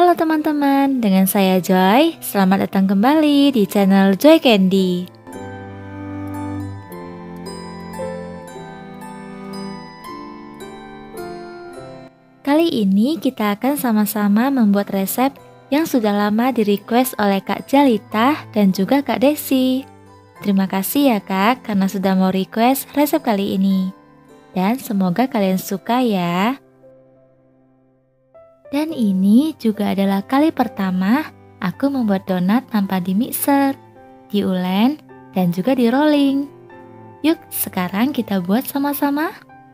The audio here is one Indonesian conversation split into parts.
Halo teman-teman, dengan saya Joy. Selamat datang kembali di channel Joy Candy. Kali ini kita akan sama-sama membuat resep yang sudah lama di-request oleh Kak Jalita dan juga Kak Desi. Terima kasih ya Kak karena sudah mau request resep kali ini. Dan semoga kalian suka ya. Dan ini juga adalah kali pertama aku membuat donat tanpa di mixer, diulen, dan juga di rolling. Yuk sekarang kita buat sama-sama.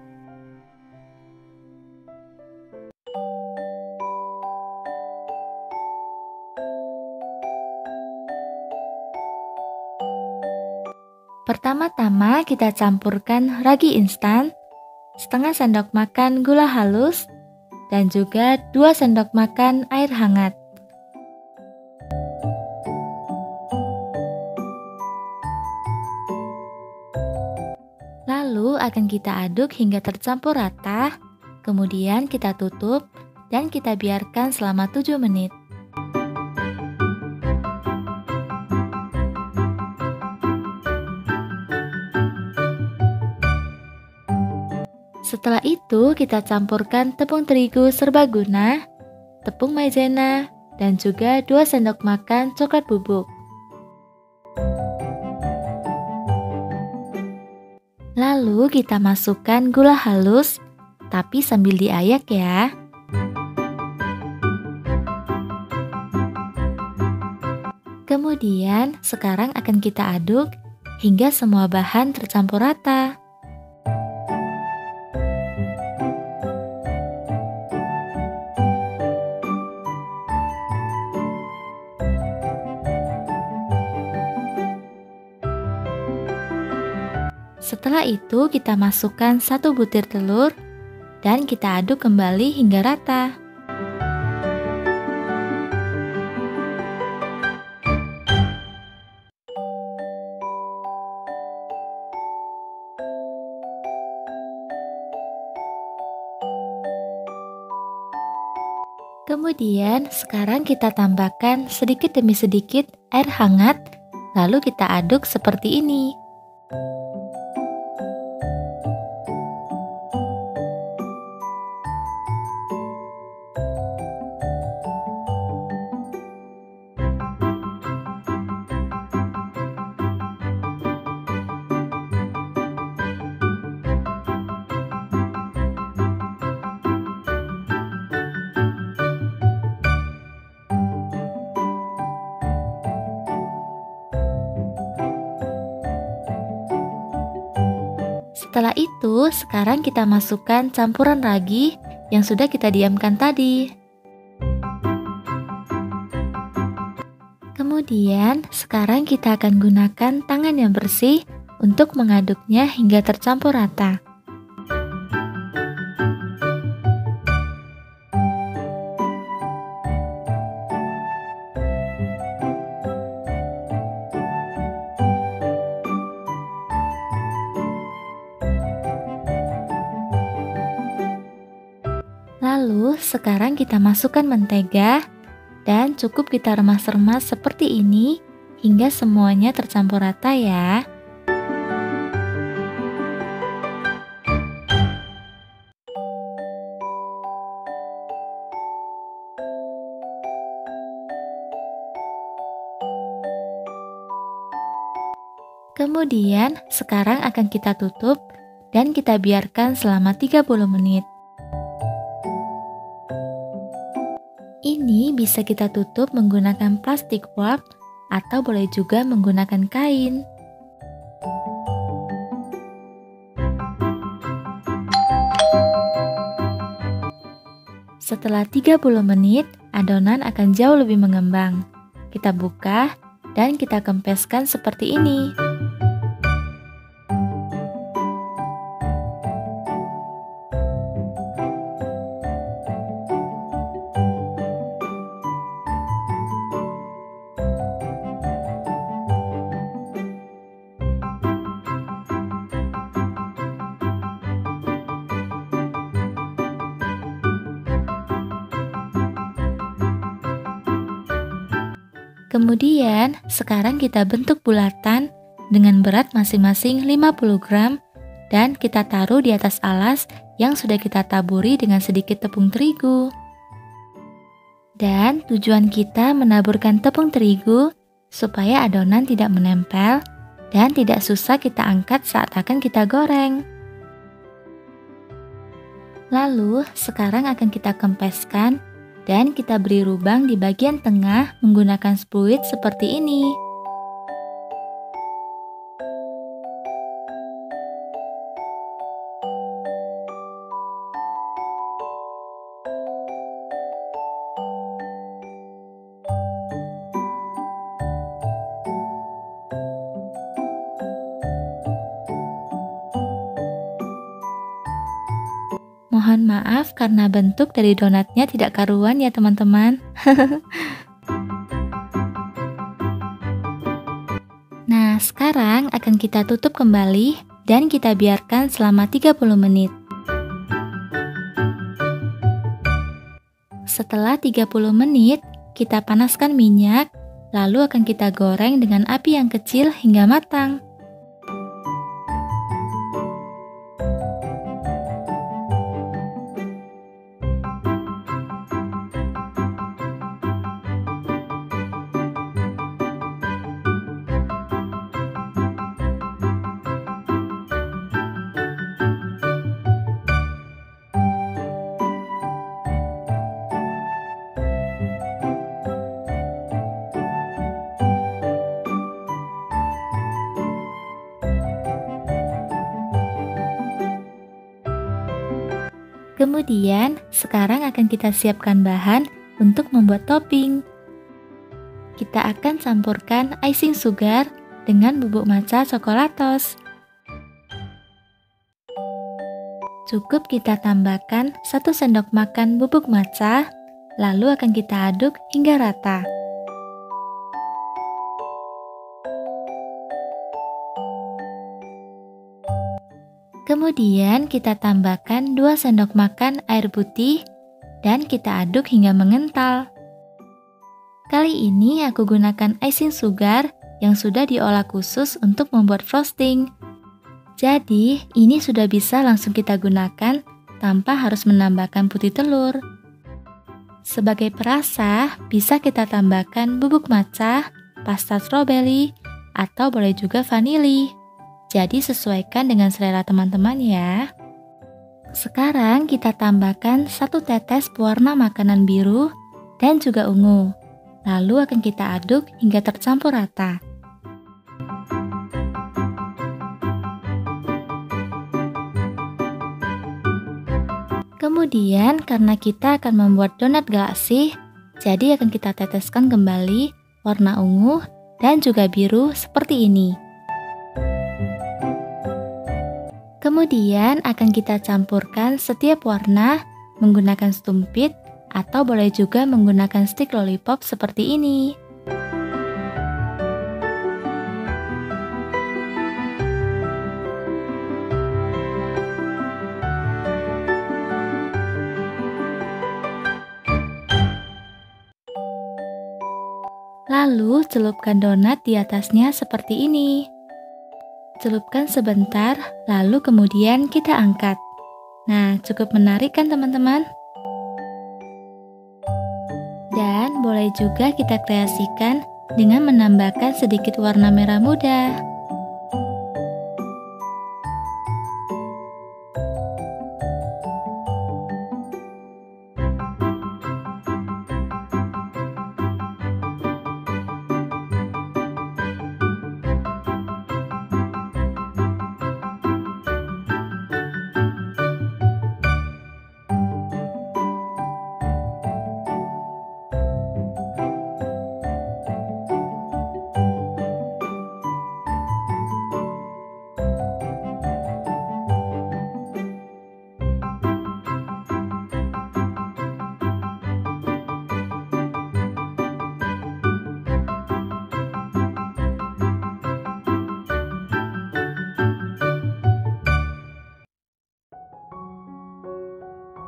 Pertama-tama kita campurkan ragi instan, setengah sendok makan gula halus, dan juga 2 sendok makan air hangat. Lalu akan kita aduk hingga tercampur rata, kemudian kita tutup dan kita biarkan selama 7 menit. Setelah itu kita campurkan tepung terigu serbaguna, tepung maizena, dan juga 2 sendok makan coklat bubuk. Lalu kita masukkan gula halus, tapi sambil diayak ya. Kemudian sekarang akan kita aduk hingga semua bahan tercampur rata. Setelah itu kita masukkan 1 butir telur dan kita aduk kembali hingga rata. Kemudian sekarang kita tambahkan sedikit demi sedikit air hangat, lalu kita aduk seperti ini. Setelah itu, sekarang kita masukkan campuran ragi yang sudah kita diamkan tadi. Kemudian, sekarang kita akan gunakan tangan yang bersih untuk mengaduknya hingga tercampur rata. Lalu sekarang kita masukkan mentega dan cukup kita remas-remas seperti ini hingga semuanya tercampur rata ya. Kemudian sekarang akan kita tutup dan kita biarkan selama 30 menit. Ini bisa kita tutup menggunakan plastik wrap atau boleh juga menggunakan kain. Setelah 30 menit, adonan akan jauh lebih mengembang. Kita buka dan kita kempeskan seperti ini. Kemudian, sekarang kita bentuk bulatan dengan berat masing-masing 50 gram dan kita taruh di atas alas yang sudah kita taburi dengan sedikit tepung terigu. Dan tujuan kita menaburkan tepung terigu supaya adonan tidak menempel dan tidak susah kita angkat saat akan kita goreng. Lalu, sekarang akan kita kempeskan dan kita beri lubang di bagian tengah menggunakan spuit seperti ini. Mohon maaf karena bentuk dari donatnya tidak karuan ya teman-teman. Nah, sekarang akan kita tutup kembali dan kita biarkan selama 30 menit. Setelah 30 menit, kita panaskan minyak, lalu akan kita goreng dengan api yang kecil hingga matang. Kemudian, sekarang akan kita siapkan bahan untuk membuat topping. Kita akan campurkan icing sugar dengan bubuk matcha coklatos. Cukup kita tambahkan 1 sendok makan bubuk matcha, lalu akan kita aduk hingga rata. Kemudian kita tambahkan 2 sendok makan air putih dan kita aduk hingga mengental. Kali ini aku gunakan icing sugar yang sudah diolah khusus untuk membuat frosting. Jadi, ini sudah bisa langsung kita gunakan tanpa harus menambahkan putih telur. Sebagai perasa, bisa kita tambahkan bubuk matcha, pasta stroberi, atau boleh juga vanili. Jadi sesuaikan dengan selera teman-teman ya. Sekarang kita tambahkan 1 tetes pewarna makanan biru dan juga ungu. Lalu akan kita aduk hingga tercampur rata. Kemudian karena kita akan membuat donat galaksi, jadi akan kita teteskan kembali warna ungu dan juga biru seperti ini. Kemudian akan kita campurkan setiap warna menggunakan stumpit atau boleh juga menggunakan stick lollipop seperti ini. Lalu celupkan donat di atasnya seperti ini. Celupkan sebentar, lalu kemudian kita angkat. Nah, cukup menarik kan teman-teman? Dan boleh juga kita kreasikan dengan menambahkan sedikit warna merah muda.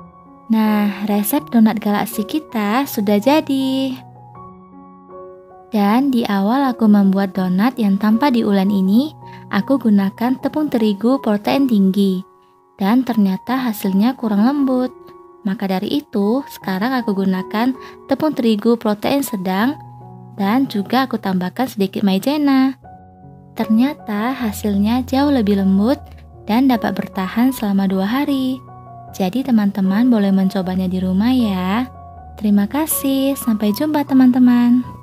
Nah, resep donat galaksi kita sudah jadi. Dan di awal aku membuat donat yang tanpa diulen ini, aku gunakan tepung terigu protein tinggi. Dan ternyata hasilnya kurang lembut. Maka dari itu, sekarang aku gunakan tepung terigu protein sedang dan juga aku tambahkan sedikit maizena. Ternyata hasilnya jauh lebih lembut dan dapat bertahan selama 2 hari. Jadi teman-teman boleh mencobanya di rumah ya. Terima kasih, sampai jumpa teman-teman.